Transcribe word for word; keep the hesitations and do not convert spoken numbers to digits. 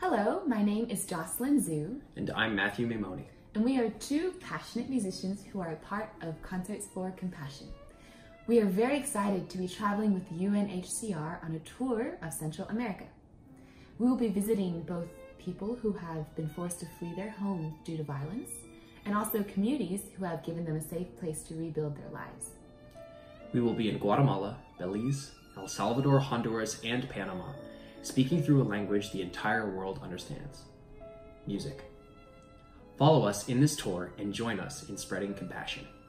Hello, my name is Jocelyn Zhu. And I'm Matthew Maimoni. And we are two passionate musicians who are a part of Concerts for Compassion. We are very excited to be traveling with U N H C R on a tour of Central America. We will be visiting both people who have been forced to flee their homes due to violence, and also communities who have given them a safe place to rebuild their lives. We will be in Guatemala, Belize, El Salvador, Honduras, and Panama, speaking through a language the entire world understands: music. Follow us in this tour and join us in spreading compassion.